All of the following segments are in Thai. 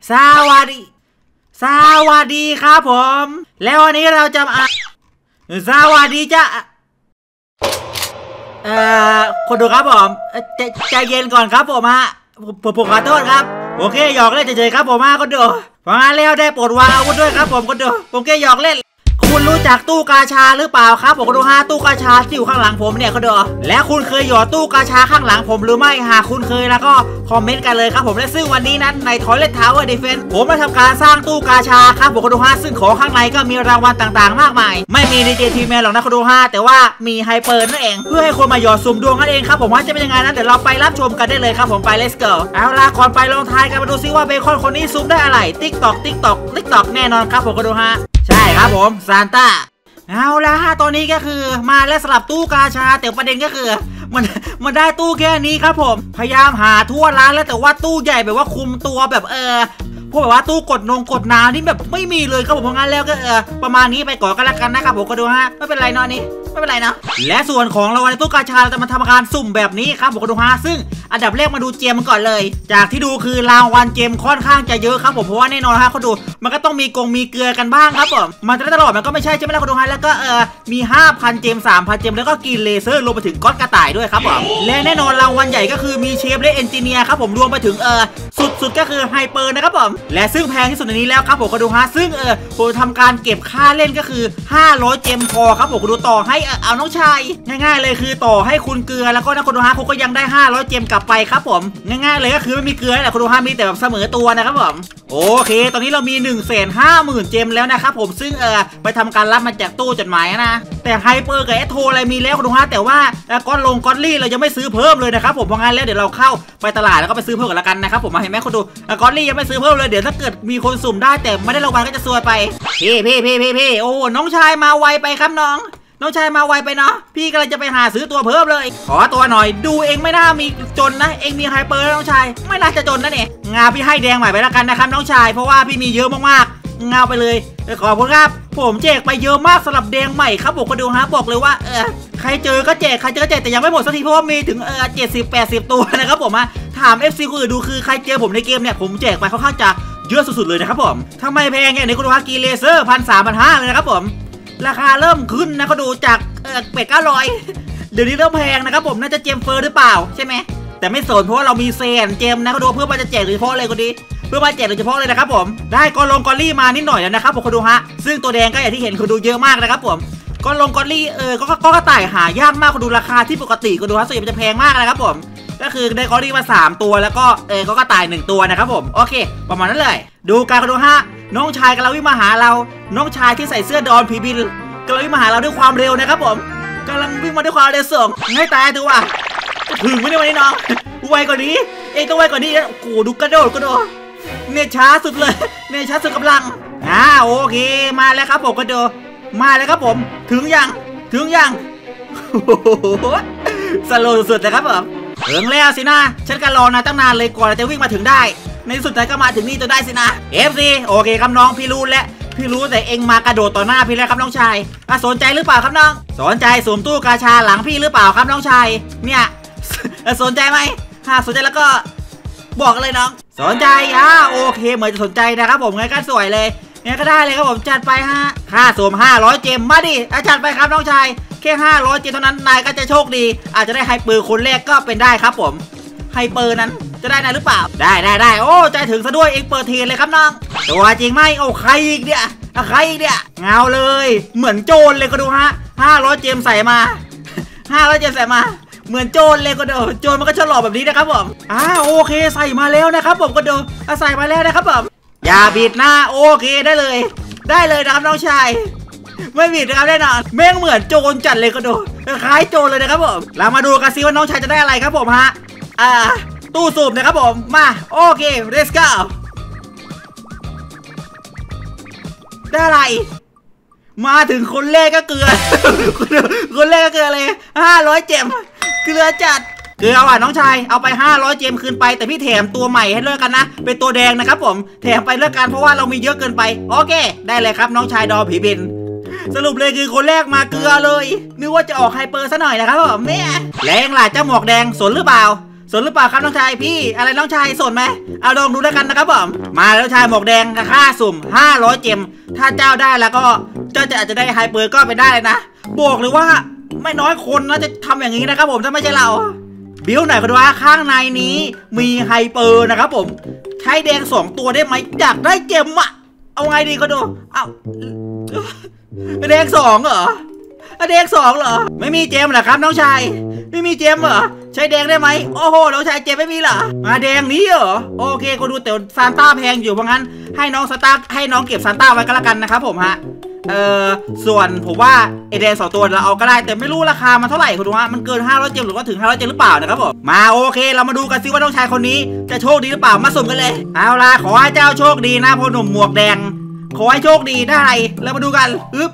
สวัสดีสวัสดีครับผมแล้ววันนี้เราจะสวัสดีจ้าคนดูครับผมใจเย็นก่อนครับผมผมขอโทษครับโอเคหยอกเล่นเฉยๆครับผมคนดูฟังแล้วได้โปรดวางอาวุธด้วยครับผมคนดูผมแค่หยอกเล่นคุณรู้จักตู้กาชาหรือเปล่าครับผมคนดูตู้กาชาที่อยู่ข้างหลังผมเนี่ยคนดูและคุณเคยหยอดตู้กาชาข้างหลังผมหรือไม่หากคุณเคยแล้วก็คอมเมนต์กันเลยครับผมและซึ่งวันนี้นั้นใน Toilet Tower Defense ผมมาทำการสร้างตู้กาชาครับผมคนดูซึ่งของข้างในก็มีรางวัลต่างๆมากมายไม่มีดีเจทีแมนหรอกนะคนดูแต่ว่ามีไฮเปอร์นั่นเองเพื่อให้คนมาหยอดสุ่มดวงนั่นเองครับผมว่าจะเป็นยังไงนั้นเดี๋ยวเราไปรับชมกันได้เลยครับผมไป let's go เอาล่ะก่อนไปลองทายกันมาดูซิว่าเบคอนคนนี้ซุ่มได้อะไรติ๊กตอกแน่นอนครับผมคนดูใช่ครับผมซานต้าเอาละตอนนี้ก็คือมาและสลับตู้กาชาแต่ประเด็นก็คือมันได้ตู้แค่นี้ครับผมพยายามหาทั่วร้านแล้วแต่ว่าตู้ใหญ่แบบว่าคุมตัวแบบพวกแบบว่าตู้กดน้ำนี่แบบไม่มีเลยครับผมเพราะงั้นแล้วก็ประมาณนี้ไปก่อนกันละกันนะครับผมก็ดูไม่เป็นไรเนาะนี่ไม่เป็นไรนะและส่วนของรางวัลในตู้กาชาเราจะมาทำการสุ่มแบบนี้ครับผมก็ดูซึ่งอันดับแรกมาดูเจมก่อนเลยจากที่ดูคือรางวัลเจมค่อนข้างจะเยอะครับผมเพราะว่าแน่นอนเขาดูมันก็ต้องมีเกลือกันบ้างครับผมมันจะได้ตลอดมันก็ไม่ใช่ใช่ไหมล่ะคุณดูแล้วก็มี 5,000 เจม 3,000 เจมแล้วก็กินเลเซอร์รวมไปถึงก๊อตกระต่ายด้วยครับผมและแน่นอนรางวัลใหญ่ก็คือมีเชฟและเอนจิเนียร์ครับผมรวมไปถึงสุดก็คือไฮเปอร์นะครับผมและซึ่งแพงที่สุดในนี้แล้วครับผมก็ดูซึ่งผมทำการเก็บค่าเล่นก็คือ500เจมพอครับผมก็ดูต่อให้เอาน้องชายง่ายๆเลยคือต่อให้คุณเกลือแล้วก็นะคุณดูคุณก็ยังได้500เจมกลับไปครับผมง่ายๆเลยก็คือไม่มีเกลือแหละคุณดูมีแต่แบบเสมอตัวนะครับผมโอเคตอนนี้เรามี 150,000 เจมแล้วนะครับผมซึ่งไปทำการรับมาจากตู้จดหมายนะแต่ไฮเปอร์กับเอสโทอะไรมีแล้วคุณดูแต่ว่าก้อนลี่เรายังไม่ซื้อเพิ่มเลยนะครับผมเพราะงั้นแล้วเดี๋ยวเราเข้าไปตลาดแล้วก็ไปซื้อเพิ่มกันละกันนะครับผมมาเห็นไหมคุณดูก้อนลี่ยังไม่ซื้อเพิ่มเลยเดี๋ยวถ้าเกิดมีคนสุ่มได้แต่ไม่ได้รางวัลก็จะซวยไปพี่โอ้น้องชายมาไวไปครับน้องชายมาไวไปเนาะพี่กำลังจะไปหาซื้อตัวเพิ่มเลยขอตัวหน่อยดูเองไม่น่ามีจนนะเองมีไฮเปอร์น้องชายไม่น่าจะจนนะเนี่ยงาพี่ให้แดงใหม่ไปแล้วกันนะครับน้องชายเพราะว่าพี่มีเยอะมากๆงาไปเลยขอบคุณครับผมแจกไปเยอะมากสำหรับแดงใหม่ครับผมก็ดูบอกเลยว่าใครเจอก็แจกแต่ยังไม่หมดสักทีเพราะว่ามีถึง70-80 ตัวนะครับผมถาม FC คนอื่นดูคือใครเจอผมในเกมเนี่ยผมแจกไปค่อนข้างจะเยอะสุดๆเลยนะครับผมทำไมแพงเนี่ยในคุณดูกีเลเซอร์1,300-1,500เลยนะครับผมราคาเริ่มขึ้นนะก็ดูจาก800-900เดี๋ยวนี้เริ่มแพงนะครับผมน่าจะเจมเฟอร์หรือเปล่าใช่ไหมแต่ไม่สนเพราะว่าเรามีเซนเจมนะก็ดูเพื่อมาจะแจกโดยเฉพาะเลยคนนี้เพื่อมาแจกโดยเฉพาะเลยนะครับผมได้กอลลี่มานิดหน่อยแล้วนะครับผมคนดูซึ่งตัวแดงก็อย่างที่เห็นคนดูเยอะมากนะครับผมกอลลี่ก็กระต่ายหายากมากคนดูราคาที่ปกติคนดูส่วนใหญ่มันจะแพงมากนะครับผมก็คือได้กอลลี่มา3ตัวแล้วก็ก็กระต่าย1ตัวนะครับผมโอเคประมาณนั้นเลยดูการคนดูน้องชายกำลังวิ่งมาหาเราน้องชายที่ใส่เสื้อดอนผีบินกำลังวิ่งมาหาเราด้วยความเร็วนะครับผมกำลังวิ่งมาด้วยความเร็วสูงให้ตายตัวว่ะถึงไม่ได้วันนี้น้องไวกว่านี้เองต้องไวกว่านี้โอ้ดูกระโดดเนี่ยช้าสุดเลยเนี่ยช้าสุดกำลังโอเคมาแล้วครับผมกระโดดมาแล้วครับผมถึงยังสโลว์สุดๆนะครับผมถึงแล้วสินะฉันก็รอนานตั้งนานเลยกว่าจะวิ่งมาถึงได้ในสุดท้ายก็มาถึงนี่จนได้สินะ FC โอเคครับน้องพี่รู้แต่เองมากระโดดต่อหน้าพี่แล้วครับน้องชายสนใจหรือเปล่าครับน้องสนใจสวมตู้กาชาหลังพี่หรือเปล่าครับน้องชายเนี่ยสนใจไหมถ้าสนใจแล้วก็บอกเลยน้องสนใจโอเคเหมือนจะสนใจนะครับผมงั้นก็สวยเลยงั้นก็ได้เลยครับผมจัดไปค่าสวม500เจมมาดิจัดไปครับน้องชายแค่500เจมเท่านั้นนายก็จะโชคดีอาจจะได้ไฮเปอร์คนแรกก็เป็นได้ครับผมไฮเปอร์นั้นจะได้นะหรือเปล่าได้โอ้ใจถึงซะด้วยเองเปิดเทียนเลยครับน้องตัวจริงไหมโอ้ใครอีกเนี่ยเงาเลยเหมือนโจรเลยก็ดู500เจมใส่มา500เจมใส่มาเหมือนโจรเลยก็ดูโจรมันก็ฉลาดแบบนี้นะครับผมโอเคใส่มาแล้วนะครับผมก็ดูใส่มาแล้วนะครับผมอย่าบิดนะโอเคได้เลยนะครับน้องชายไม่บิดนะครับแน่นอนแม่งเหมือนโจรจัดเลยก็ดูคล้ายโจรเลยนะครับผมเรามาดูกันซิว่าน้องชายจะได้อะไรครับผมตู้สูบนะครับผมมาโอเค let's go ได้อะไรมาถึงคนแรกก็เกลือคนแรกก็เกลือเลย500เจมเกลือจัดเกลือน้องชายเอาไป500เจมคืนไปแต่พี่แถมตัวใหม่ให้เลือกกันนะเป็นตัวแดงนะครับผมแถมไปเลือกกันเพราะว่าเรามีเยอะเกินไปโอเคได้เลยครับน้องชายดอผีบินสรุปเลยคือคนแรกมาเกลือเลยนึกว่าจะออกไฮเปอร์ซะหน่อยนะครับผมเนี่ยแรงล่ะเจ้าหมวกแดงสนหรือเปล่าสนหรือเปล่าครับน้องชายพี่อะไรน้องชายสนไหมเอาลองดูแล้วกันนะครับผมมาแล้วชายหมวกแดงค่าสุ่ม500เจมถ้าเจ้าได้แล้วก็เจ้าจะอาจจะได้ไฮเปอร์ก็ไปได้เลยนะบอกเลยว่าไม่น้อยคนนะจะทำอย่างนี้นะครับผมถ้าไม่ใช่เราบิวหน่อยก็ดูว่าข้างในนี้มีไฮเปอร์นะครับผมใช้แดง2ตัวได้ไหมอยากได้เจมอะเอาไงดีก็ดูเอาแดง2เหรอแดง2เหรอไม่มีเจมเหรอครับน้องชายไม่มีเจมเหรอใช้แดงได้ไหมโอ้โหน้องชายเจมไม่มีเหรอมาแดงนี้เหรอโอเคก็ดูแต่ซานต้าแพงอยู่เพราะงั้นให้น้องซานต้าให้น้องเก็บซานต้าไว้ก็แล้วกันนะครับผมฮะส่วนผมว่าไอแดง2ตัวเราเอาก็ได้แต่ไม่รู้ราคามันเท่าไหร่คุณดูฮะมันเกิน500เจมหรือว่าถึง500เจมหรือเปล่านะครับผมมาโอเคเรามาดูกันซิว่าน้องชายคนนี้จะโชคดีหรือเปล่ามาสุ่มกันเลยเอาล่ะขอให้เจ้าโชคดีนะพ่อหนุ่มหมวกแดงขอให้โชคดีได้แล้วมาดูกัน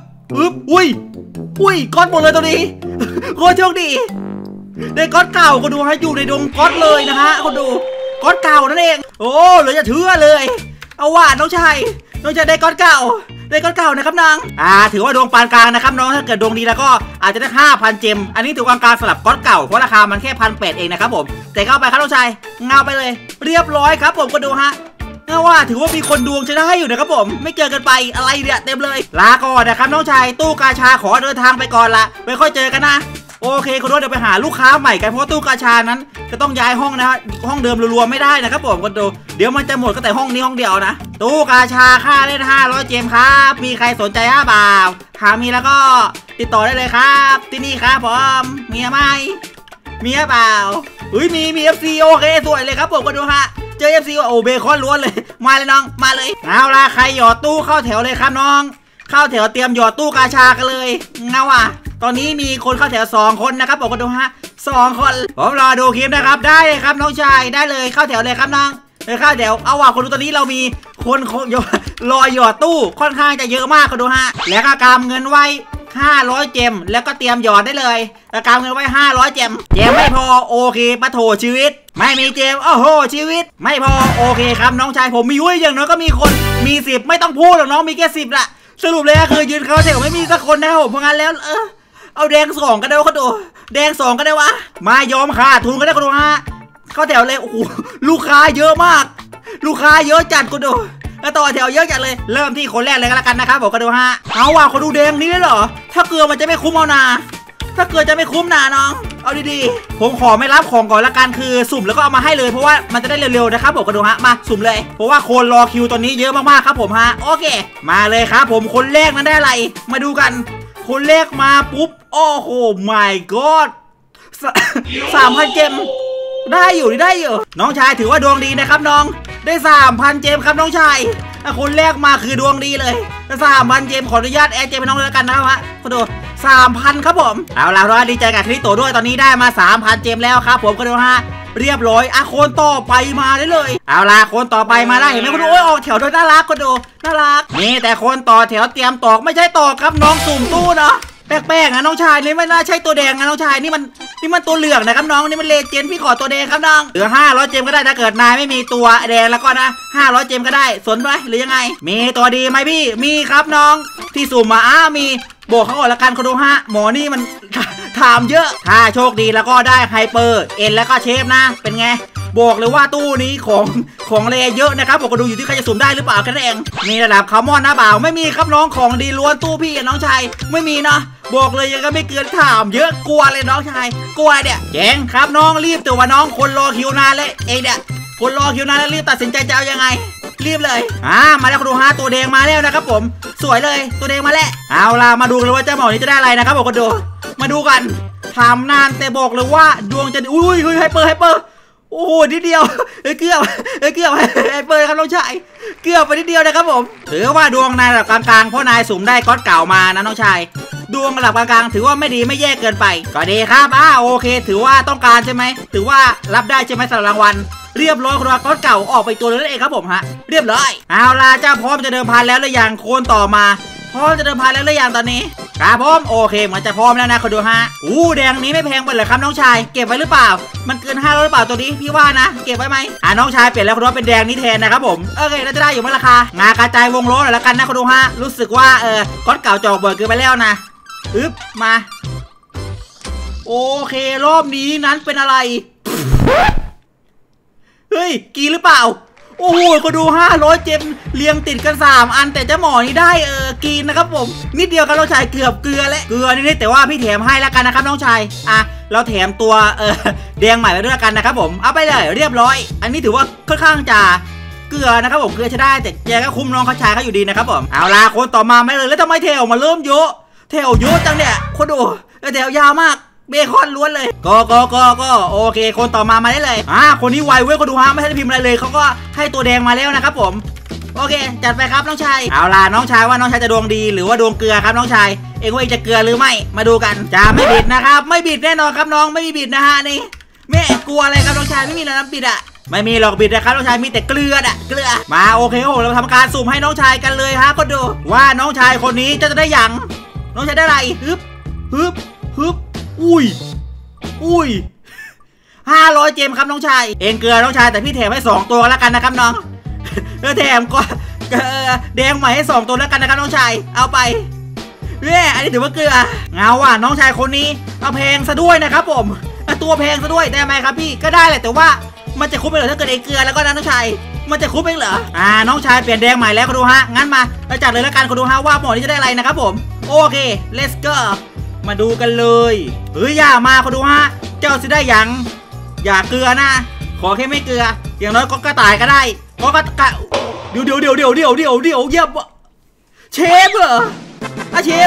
อุ้ยก้อนหมดเลยตัวนี้โคตรโชคดีได้ก้อนเก่าก็ดูให้อยู่ในดงก้อนเลยนะฮะคนดูก้อนเก่านั่นเองโอ้เหลือจะเชื่อเลยเอาว่าน้องชายได้ก้อนเก่านะครับน้องถือว่าดวงปานกลางนะครับน้องถ้าเกิดดวงดีแล้วก็อาจจะได้ 5,000 เจมอันนี้ถือกลางๆสำหรับก้อนเก่าเพราะราคามันแค่ 1,800 เองนะครับผมแต่เข้าไปครับน้องชายเงาไปเลยเรียบร้อยครับผมก็ดูฮะว่าถือว่ามีคนดวงชนะให้อยู่นะครับผมไม่เจอกันไปอะไรเนี่ยเต็มเลยลาก่อนนะครับน้องชายตู้กาชาขอเดินทางไปก่อนละไว้ค่อยเจอกันนะโอเคคุณดูเดี๋ยวไปหาลูกค้าใหม่กันเพราะตู้กาชานั้นจะต้องย้ายห้องนะห้องเดิมรัวๆไม่ได้นะครับผมคุณดูเดี๋ยวมันจะหมดก็แต่ห้องนี้ห้องเดียวนะตู้กาชาค่าเล่น500เจมครับมีใครสนใจเปล่าหากมีแล้วก็ติดต่อได้เลยครับที่นี่ครับผมมีไหมมีเปล่ามี FC โอเคสวยเลยครับผมคุณดูฮะเจอ FC ว่าโอเบคอนล้วนเลยมาเลยน้องมาเลยเอาล่ะใครหยอดตู้เข้าแถวเลยครับน้องเข้าแถวเตรียมหยอดตู้กาชากันเลยเงาอ่ะตอนนี้มีคนเข้าแถว2คนนะครับบอกกันดูฮะ2คนผมรอดูคลิปนะครับได้เลยครับน้องชายได้เลยเข้าแถวเลยครับน้องเข้าแถวเอาว่ะคนดูตอนนี้เรามีคนรอหยอดตู้ค่อนข้างจะเยอะมากคนดูฮะแล้วก็กำเงินไว้500เจมแล้วก็เตรียมหยอดได้เลยกำเงินไว้500เจมไม่พอโอเคปะโถชีวิตไม่มีเจมโอ้โหชีวิตไม่พอโอเคครับน้องชายผมมีไว้อย่างน้อยก็มีคนมี10ไม่ต้องพูดหรอกน้องมีแค่10ละสรุปเลยก็คือยืนเข้าแถวไม่มีสักคนนะครับผมเพราะงั้นแล้วเอาแดง2ก็ได้ก็ดูแดง2ก็ได้วะมายอมขาดทุนก็ได้ก็ดูฮะเข้าแถวเลยโอ้โหลูกค้าเยอะมากลูกค้าเยอะจัดก็ดูแล้วต่อแถวเยอะจัดเลยเริ่มที่คนแรกเลยก็แล้วกันนะครับผมก็ดูฮะเอาว่ะคนดูแดงนี้ได้เหรอถ้าเกลือมันจะไม่คุ้มเอานาถ้าเกิดจะไม่คุ้มนาน้องเอาดีๆผมขอไม่รับของก่อนละกันคือสุ่มแล้วก็เอามาให้เลยเพราะว่ามันจะได้เร็วๆนะครับผมก็ดูฮะมาสุ่มเลยเพราะว่าคนรอคิวตอนนี้เยอะมากๆครับผมฮะโอเคมาเลยครับผมคนแรกนั้นได้อะไรมาดูกันคนแรกมาปุ๊บโอ้โห my god 3,000 เจมได้อยู่น้องชายถือว่าดวงดีนะครับน้องได้ 3,000 เจมครับน้องชายคนแรกมาคือดวงดีเลย 3,000 เจมขออนุญาตแอดเจมให้น้องเลยแล้วกันนะครับฮะก็ดู3,000ครับผมเอาล่ะเราดีใจกับคริโตด้วยตอนนี้ได้มา 3,000 เจมแล้วครับผมก็ดูฮะเรียบร้อยคนต่อไปมาได้เลยเอาล่ะคนต่อไปมาได้เห็นไหมคุณดูโอ้ยออกแถวโดยน่ารักคุณดูน่ารักนี่แต่คนต่อแถวเตรียมตอกไม่ใช่ตอกครับน้องสุ่มตู้เนาะแปลกๆนะน้องชายนี่ไม่น่าใช่ตัวแดงนะน้องชายนี่มันตัวเหลืองนะครับน้องนี่มันเลเจนด์พี่ขอตัวแดงครับน้องเหลือ500เจมก็ได้ถ้าเกิดนายไม่มีตัวแดงแล้วก็นะ500เจมก็ได้สนไหมหรือยังไงมีตัวดีไหมพี่มีครับน้องที่สุ่มมามีบอกเขาก่อนละกันเขาดูฮะหมอนี่มันถามเยอะถ้าโชคดีแล้วก็ได้ไฮเปอร์แล้วก็เชฟนะเป็นไงบอกเลยว่าตู้นี้ของเลเยอะนะครับบอกก็ดูอยู่ที่ใครจะสุ่มได้หรือเปล่ากันเองมีระดับคาร์มอนนะบ่าวไม่มีครับน้องของดีล้วนตู้พี่น้องชายไม่มีนะบอกเลยยังก็ไม่เกินถามเยอะกลัวเลยน้องชายกลัวเนี่ยเจ๋งครับน้องรีบตัวน้องคนรอคิวนานเลยเนี่ยคนรอคิวนานแล้วรีบตัดสินใจจะเอายังไงรีบเลยมาแล้วดูฮะตัวแดงมาแล้วนะครับผมสวยเลยตัวแดงมาแล้วเอาล่ะมาดูกันว่าเจ้าหมอนี้จะได้อะไรนะครับบอกก็ดูมาดูกันถามนานแต่บอกเลยว่าดวงจะอุ้ยไฮเปอร์โอ้โหนิดเดียวเกือบไฮเปอร์ครับน้องชายเกือบไปนิดเดียวนะครับผมถือว่าดวงนายระดับกลางๆเพราะนายสุ่มได้ก๊อตเก่ามานะน้องชายดวงระดับกลางๆถือว่าไม่ดีไม่แย่เกินไปก็ดีครับโอเคถือว่าต้องการใช่ไหมถือว่ารับได้ใช่ไหมสำหรับรางวัลเรียบร้อยคนละก๊อตเก่าออกไปตัวนั่นเองครับผมฮะเรียบร้อยเอาล่ะเจ้าพร้อมจะเดิมพันแล้วหรือยังโคนต่อมาพร้อมจะเดิมพันแล้วหรือยังตอนนี้ครับพร้อมโอเคเหมือนจะพร้อมแล้วนะคุณดูฮะแดงนี้ไม่แพงไปเลยครับน้องชายเก็บไว้หรือเปล่ามันเกิน500หรือเปล่าตัวนี้พี่ว่านะเก็บไว้ไหมน้องชายเปลี่ยนแล้วคุณว่าเป็นแดงนี้แทนนะครับผมโอเคแล้วจะได้อยู่ไหมราคางากระจายวงล้อหน่อยละกันนะคุณดูฮะรู้สึกว่าก๊อตเก่าจอกเบิร์เกินไปแล้วนะมาโอเครอบนี้นั้นเป็นอะไรเฮ้ยกีหรือเปล่าโอ้โหก็ดู500เจมเรียงติดกัน3อันแต่เจ้าหมอนี่ได้กีนนะครับผมนิดเดียวกันน้องชายเกือบเกลือและเกลือนิดๆแต่ว่าพี่แถมให้แล้วกันนะครับน้องชายเราแถมตัวแดงใหม่ไปด้วยกันนะครับผมเอาไปเลยเรียบร้อยอันนี้ถือว่าค่อนข้างจะเกลือนะครับผมเกลือใช้ได้แต่แกก็คุ้มน้องเขาชายเขาอยู่ดีนะครับผมเอาล่ะคนต่อมาไม่เลยแล้วทำไมเทลมาเริ่มเยอะเทลเยอะจังเนี่ยคนดูเทลยาวมากเบคอนล้วนเลยก็โอเคคนต่อมาได้เลยคนนี้ไวเว้ยคนดูฮะไม่ได้พิมพ์อะไรเลยเขาก็ให้ตัวแดงมาแล้วนะครับผมโอเคจัดไปครับน้องชายเอาล่ะน้องชายว่าน้องชายจะดวงดีหรือว่าดวงเกลือครับน้องชายเองว่าจะเกลือหรือไม่มาดูกันจะไม่บิดนะครับไม่บิดแน่นอนครับน้องไม่มีบิดนะฮะนี่แม่กลัวอะไรครับน้องชายไม่มีอะไรน้ำบิดไม่มีหรอกบิดนะครับน้องชายมีแต่เกลือเกลือมาโอเคครับผมเราทำการสุ่มให้น้องชายกันเลยฮะก็ดูว่าน้องชายคนนี้จะได้อย่างน้องชายได้อะไรฮึบอุ้ย500เจมครับน้องชายเองเกลือน้องชายแต่พี่แถมให้2ตัวแล้วกันนะครับน้องแถมก็แดงใหม่ให้2ตัวแล้วกันนะครับน้องชายเอาไปอันนี้ถือว่าเกลือเงาว่ะน้องชายคนนี้เอาแพงซะด้วยนะครับผมตัวแพงซะด้วยได้ไหมครับพี่ก็ได้แหละแต่ว่ามันจะคุ้มไปเหรอถ้าเกิดเองเกลือแล้วก็น้องชายมันจะคุ้มเองเหรอน้องชายเปลี่ยนแดงใหม่แล้วคุณดูฮะงั้นมาเราจัดเลยแล้วกันคุณดูฮะว่าหมอนี้จะได้อะไรนะครับผมโอเค let's go มาดูกันเลยอย่ามาคุณดูฮะเจ้าสิได้ยังอย่าเกลือนะขอแค่ไม่เกลืออย่างน้อยก็กระต่ายก็ได้ก็เดี๋ยวเยี่ยมเชฟเหรอเชฟ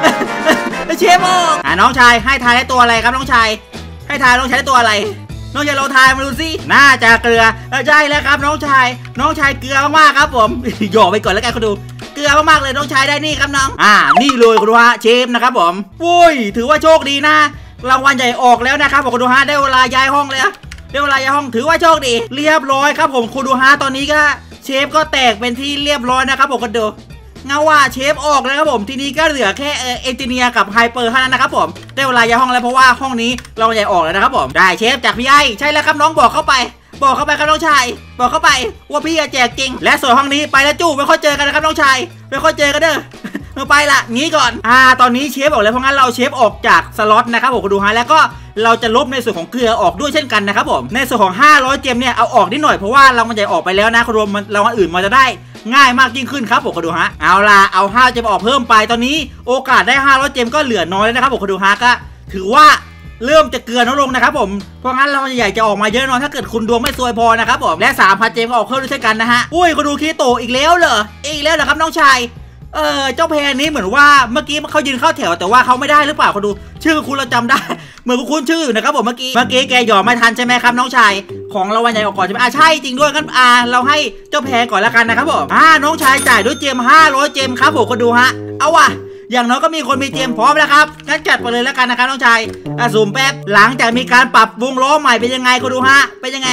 น้องชายให้ทายได้ตัวอะไรครับน้องชายให้ทายน้องชายได้ตัวอะไรน้องชายเราทายมาดูสิน่าจะเกลือใช่แล้วครับน้องชายเกลือมากๆครับผมหยอกไปก่อนแล้วกันคุณดูเกลือมากๆเลยน้องชายได้นี่ครับน้องนี่เลยคุณดูฮะเชฟนะครับผมวุ้ยถือว่าโชคดีนะรางวัลใหญ่ออกแล้วนะครับผมคุณดูฮะได้เวลาย้ายห้องแล้วได้เวลาย้ายห้องถือว่าโชคดีเรียบร้อยครับผมคุณดูฮะตอนนี้ก็เชฟก็แตกเป็นที่เรียบร้อยนะครับผมคุณดูเงาว่าเชฟออกแล้วครับผมทีนี้ก็เหลือแค่เอนจิเนียร์กับไฮเปอร์เท่านั้นนะครับผมได้เวลาย้ายห้องแล้วเพราะว่าห้องนี้เราใหญ่ออกแล้วนะครับผมได้เชฟจากพี่ไอใช่แล้วครับน้องบอกเข้าไปครับน้องชายบอกเข้าไปว่าพี่จะแจกจริงและส่วนห้องนี้ไปแล้วจู่ไม่ค่อยเจอกันนะครับน้องชายไม่ค่อยเจอกันเด้อไปละงี้ก่อนตอนนี้เชฟออกแล้วเพราะงั้นเราเชฟออกจากสล็อตนะครับผมดูฮะแล้วก็เราจะลบในส่วนของเกลือออกด้วยเช่นกันนะครับผมในส่วนของ500เจมเนี่ยเอาออกนิดหน่อยเพราะว่าเรามันใหญ่ออกไปแล้วนะคุณรวมเราอันอื่นมันจะได้ง่ายมากยิ่งขึ้นครับผมดูฮะเอาล่ะเอา5เจมออกเพิ่มไปตอนนี้โอกาสได้500เจมก็เหลือน้อยแล้วนะครับผมดูฮะก็ถือว่าเริ่มจะเกลือน้อยลงนะครับผมเพราะงั้นเราใหญ่จะออกมาเยอะน้อยถ้าเกิดคุณดวงไม่ซวยพอนะครับผมและ 3,000 เจมก็ออกเพิ่มด้วยเช่นกันนะฮะอุ้ยคุณดูคีโตอีกแล้วเหรออีกแล้วเหรอครับน้องชายเจ้าแพนนี้เหมือนว่าเมื่อกี้เขายืนเข้าแถวแต่ว่าเขาไม่ได้หรือเปล่าคุณดูชื่อคุณเราจำได้เหมือนคุณชื่ออยู่นะครับผมเมื่อกี้แกหยอดไม่ทันใช่ไหมครับน้องชายของรางวัลใหญ่ออกก่อนใช่ไหมใช่จริงด้วยงั้นเราให้เจ้าแพนก่อนแล้วกันนะครับผมน้องชายจ่ายด้วยเจม500เจมครับผมคุณดูฮะเอาว่ะอย่างน้อยก็มีคนมีเจมพร้อมแล้วครับงั้นจัดไปเลยแล้วกันนะครับน้องชายสุ่มแป๊บหลังจากมีการปรับวงล้อใหม่เป็นยังไงคุณดูฮะเป็นยังไง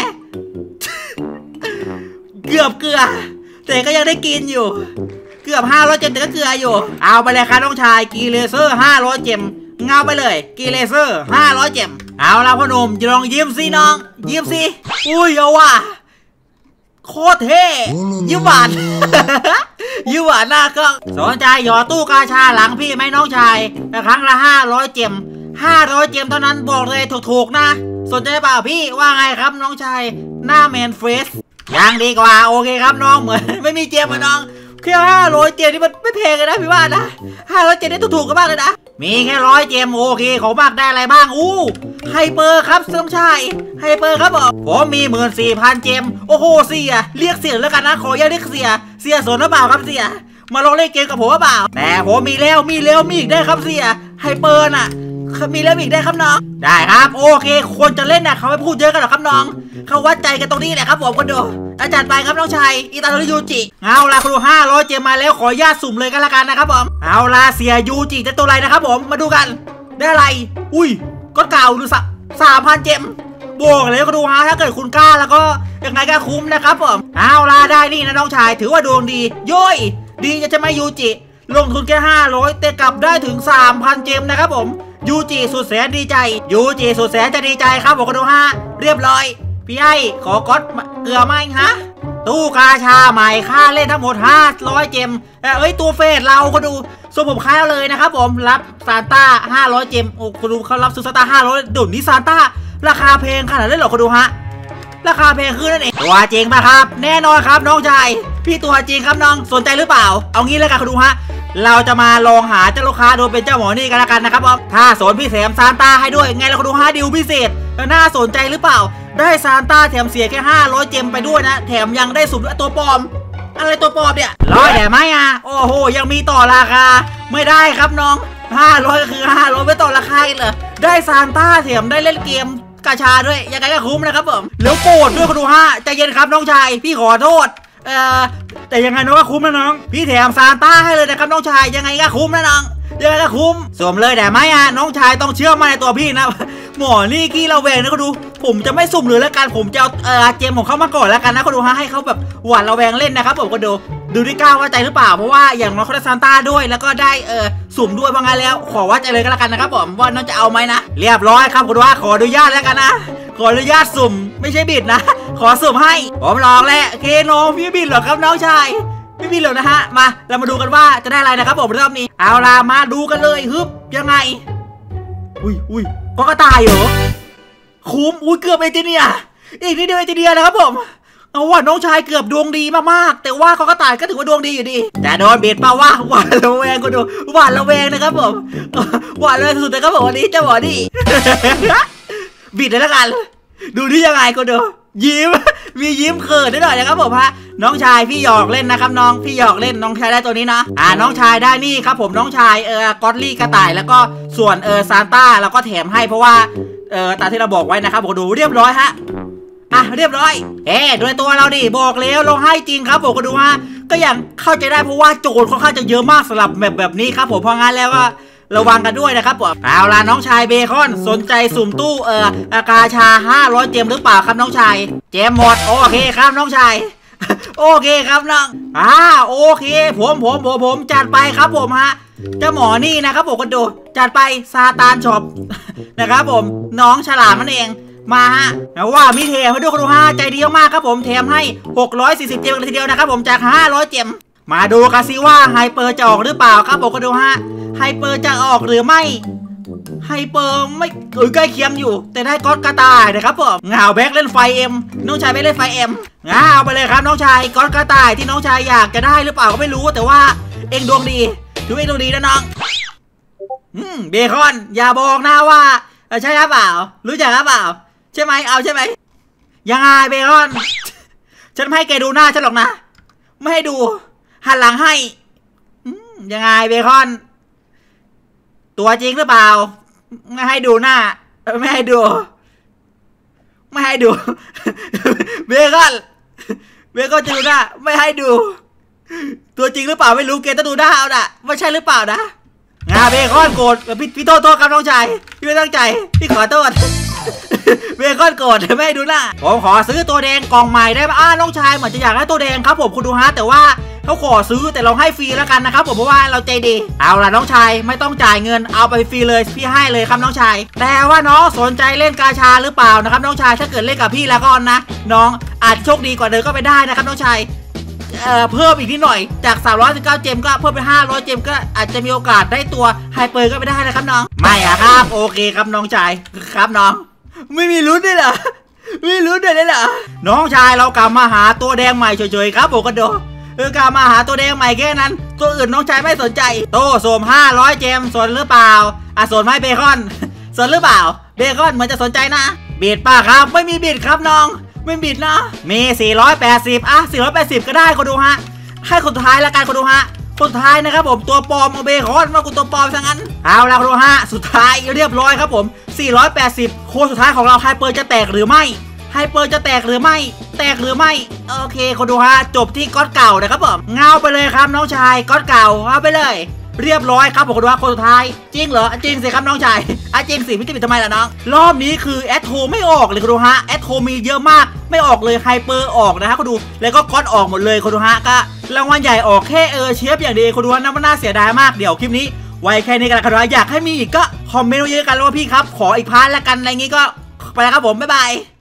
เกือบเกลือแต่ก็ยังได้กินอยู่เกือบ500เจมแต่ก็เกลืออยู่เอาไปเลยครับน้องชายกีเลเซอร์500เจมเงาไปเลยกีเลเซอร์500เจมเอาละพ่อหนุ่มลองยิ้มสิน้องยิ้มสิอุ้ยเอาว่ะโคตรเท่ยิ้มหวาน ยิ้มหวานหน้าก็สนใจหยอตู้กาชาหลังพี่ไหมน้องชายครั้งละ500เจม500เจมเท่านั้นบอกเลยถูกๆนะสนใจเปล่าพี่ว่าไงครับน้องชายหน้าแมนเฟสยังดีกว่าโอเคครับน้องเหมือนไม่มีเจมมาน้องแค่500เจมนี่มันไม่แพงเลยนะพี่ว่านะ500เจมนี่ถูกๆกันมากเลยนะมีแค่100เจมโอเคของมากได้อะไรบ้างไฮเปอร์ครับน้องชายไฮเปอร์ครับผมมี14,000เจมโอ้โหเสียเรียกเสียแล้วกันนะขออย่าเรียกเสียสนหรือเปล่าครับเสียมาลองเล่นเกมกับผมหรือเปล่าแต่ผมมีแล้วมีอีกได้ครับเสียไฮเปอร์น่ะมีแล้วอีกได้ครับน้องได้ครับโอเคคนจะเล่นน่ะเขาไม่พูดเยอะกันหรอกครับน้องเขาวัดใจกันตรงนี้แหละครับผมคนดูอาจารย์ไปครับน้องชายอิตาโริยูจิเอาล่ะคุณดู500เจมมาแล้วขอญาตสุ่มเลยกันละกันนะครับผมเอาล่ะเสียยูจิจะตัวอะไรนะครับผมมาดูกันได้อะไรอุ้ยก็เก่าดู3,000เจมบวกเลยก็ดูฮะถ้าเกิดคุณกล้าแล้วก็ยังไงก็คุ้มนะครับผมเอาล่ะได้นี่นะน้องชายถือว่าดวงดีย่อยดีจะไม่ยูจิลงทุนแค่500แต่กลับได้ถึง 3,000 เจมนะครับผมยูจิสุดแสนดีใจยูจิสุดแสนจะดีใจครับผมก็ดูฮะเรียบร้อยพี่ไอ้ขอก๊อตเกลือไหมฮะตู้กาชาใหม่ค่าเล่นทั้งหมด500เจมตัวเฟสเราก็ดูส่วนผมค้าเลยนะครับผมรับซานต้า500เจมโอ้คุณดูเขารับซูซานต้า500ดุนนี้ซานต้าราคาแพงขนาดนั้นเหรอคุณดูฮะราคาแพงขึ้นนั่นเองตัวจริงป่ะครับแน่นอนครับน้องชายพี่ตัวจริงครับน้องสนใจหรือเปล่าเอางี้แล้วกันคุณดูฮะเราจะมาลองหาเจ้าลูกค้าโดยเป็นเจ้าหมอนี่กันแล้วกันนะครับผมถ้าสนพี่แถมซานต้าให้ด้วยไงเราดูฮะดิวพิเศษน่าสนใจหรือเปล่าได้ซานต้าแถมเสียแค่500เจมไปด้วยนะแถมยังได้สุ่มตัวปลอมอะไรตัวปลอมเนี่ย100แต่ไม่อ่ะโอ้โหยังมีต่อราคาไม่ได้ครับน้อง500ก็คือ500ไม่ต่อราคาอีกเหรอได้ซานต้าแถมได้เล่นเกมกาชาด้วยยังไงก็คุ้มนะครับผมแล้วโกรธด้วยคุณดูฮะใจเย็นครับน้องชายพี่ขอโทษแต่ยังไงน้องก็คุ้มนะน้องพี่แถมซานต้าให้เลยนะครับน้องชายยังไงก็คุ้มนะน้องยังไงก็คุ้มสวมเลยแต่ไม่อ่ะน้องชายต้องเชื่อมั่นในตัวพี่นะหมอนี่กี้เราแวงนะคุณดูผมจะไม่สุ่มเลยแล้วกันผมจะเอาเจมของเขามาก่อนแล้วกันนะคุณดูฮะให้เขาแบบหวานระแวงเล่นนะครับผมก็ดูที่ก้าวว่าใจหรือเปล่าเพราะว่าอย่างน้องเขาได้ซานต้าด้วยแล้วก็ได้สุ่มด้วยว่างั้นแล้วขอว่าใจเลยก็แล้วกันนะครับผมว่าน้องจะเอาไหมนะเรียบร้อยครับคุณดูว่าขออนุญาตแล้วกันนะขออนุญาตสุ่มไม่ใช่บิดนะขอสุ่มให้ผมลองแล้วเคน้องพี่บิดหรอครับน้องชายพี่บิดหรอนะฮะมาเรามาดูกันว่าจะได้อะไรนะครับผมรอบนี้เอาล่ะมาดูกันเลยฮึบยังไงอุ้ยก็ตายเหรอคุ้มเกือบเอเจเนียอีกนิดเดียวเอเจเนียนะครับผมเอาว่าน้องชายเกือบดวงดีมากๆแต่ว่าเขาก็ตายก็ถือว่าดวงดีอยู่ดีแต่โดนเบียดเปล่าว่าหวานระแวงก็ดูหวานระแวงนะครับผมหวานเลยสุดๆนะครับผมวันนี้เจ้าหมอนี่บิดเลยละกันดูที่ยังไงก็ดูยิ้มมียิ้มเขินนิดหน่อยนะครับผมฮะน้องชายพี่หยอกเล่นนะครับน้องพี่หยอกเล่นน้องชายได้ตัวนี้นะน้องชายได้นี่ครับผมน้องชายกอตลี่กระต่ายแล้วก็ส่วนซานต้าเราก็แถมให้เพราะว่าตามที่เราบอกไว้นะครับผมดูเรียบร้อยฮะเรียบร้อยโดยตัวเราดิบอกแล้วเราให้จริงครับผมก็ดูฮะก็อย่างเข้าใจได้เพราะว่าโจรค่อนข้างจะเยอะมากสำหรับแบบนี้ครับผมเพราะงั้นแล้วก็ระวังกันด้วยนะครับผมเอาล่ะน้องชายเบคอนสนใจสุ่มตู้กาชา500เจมหรือเปล่าครับน้องชายเจมหมดโอเคครับน้องชายโอเคครับน้องโอเคผมจัดไปครับผมฮะเจ้าหมอนี่นะครับผมก็ดูจัดไปซาตานช็อปนะครับผมน้องฉลามนั่นเองมาฮะว่ามีแถมให้ด้วยคุณดูฮะใจดีมากครับผมแถมให้640เจมเลยทีเดียวนะครับผมจาก500เจมมาดูกันสิว่าไฮเปอร์จะออกหรือเปล่าครับผมก็ดูฮะไฮเปอร์จะออกหรือไม่ไฮเปอร์ไม่ใกล้เคียงอยู่แต่ได้ก๊อตกระต่ายนะครับผมเงาแบ็กเล่นไฟเอ็มน้องชายไม่เล่นไฟเอ็มเอาไปเลยครับน้องชายก๊อตกระต่ายที่น้องชายอยากจะได้หรือเปล่าก็ไม่รู้แต่ว่าเองดวงดีถือเองดวงดีนะน้องเบคอนอย่าบอกนะว่าใช่หรือเปล่ารู้จักหรือเปล่าใช่ไหมเอาใช่ไหมยังไงเบคอนฉันไม่ให้แกดูหน้าฉันหรอกนะไม่ให้ดูหันหลังให้ยังไงเบคอนตัวจริงหรือเปล่าไม่ให้ดูหน้าไม่ให้ดูเบคอนจะดูหน้าไม่ให้ดูตัวจริงหรือเปล่าไม่รู้เกต้องดูหน้าเอาน่ะไม่ใช่หรือเปล่านะเบคอนโกรธพี่โทษครับน้องชายพี่ไม่ตั้งใจพี่ขอโทษเบคอนโกรธไม่ให้ดูหน้าผมขอซื้อตัวแดงกล่องใหม่ได้ไหมน้องชายเหมือนจะอยากได้ตัวแดงครับผมคุณดูฮะแต่ว่าเขาขอซื้อแต่เราให้ฟรีแล้วกันนะครับผมเพราะว่าเราใจดีเอาล่ะน้องชายไม่ต้องจ่ายเงินเอาไปฟรีเลยพี่ให้เลยครับน้องชายแต่ว่าน้องสนใจเล่นกาชาหรือเปล่านะครับน้องชายถ้าเกิดเล่นกับพี่แล้วก็นะน้องอาจโชคดีกว่าเดิมก็ไปได้นะครับน้องชายเพิ่มอีกนิดหน่อยจาก319เจมก็เพิ่มไป500เจมก็อาจจะมีโอกาสได้ตัวไฮเปอร์ก็ไปได้นะครับน้องไม่ครับโอเคครับน้องชายครับน้องไม่มีลุ้นด้วยเหรอไม่ลุ้นด้วยเหรอน้องชายเรากลับมาหาตัวแดงใหม่เฉยๆครับผมก็ดูกลับมาหาตัวแดงใหม่แค่นั้นตัวอื่นน้องชายไม่สนใจโตโสม500เจมสนหรือเปล่าสนไหมเบคอนสนหรือเปล่าเบคอนเหมือนจะสนใจนะบิดป่ะครับไม่มีบิดครับน้องไม่บิดนะมี480 480ก็ได้คนดูฮะให้คนสุดท้ายละกันคนดูฮะคนสุดท้ายนะครับผมตัวปลอมเบคอนว่ากูตัวปลอมซะงั้นเอาละคนดูฮะสุดท้ายเรียบร้อยครับผม480โค้ดสุดท้ายของเราไฮเปอร์จะแตกหรือไม่ไฮเปอร์จะแตกหรือไม่โอเคคนดูฮะจบที่ก๊อตเก่านะครับผมเงาไปเลยครับน้องชายก๊อตเก่าเอาไปเลยเรียบร้อยครับผมคนดูฮะคนสุดท้ายจริงเหรอจริงสิครับน้องชายจริงสิไม่จะปิดทำไมล่ะน้องรอบนี้คือแอดโทไม่ออกเลยคนดูฮะแอดโทมีเยอะมากไม่ออกเลยไฮเปอร์ออกนะฮะคนดูแล้วก็ก๊อตออกหมดเลยคนดูฮะก็รางวัลใหญ่ออกแค่เชฟอย่างเดียวคนดูฮะน่าเสียดายมากเดี๋ยวคลิปนี้ไว้แค่นี้กันละครับอยากให้มีอีกก็คอมเมนต์เยอะกันแล้วว่าพี่ครับขออีกพาร์ทละกันอะไรงี้ก็ไปแล้วครับผมบ๊ายบาย